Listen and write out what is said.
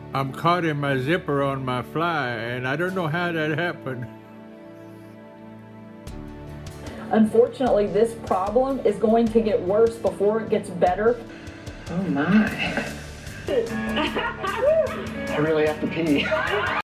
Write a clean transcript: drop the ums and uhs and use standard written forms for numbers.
I'm caught in my zipper on my fly, and I don't know how that happened. Unfortunately, this problem is going to get worse before it gets better. Oh my. I really have to pee.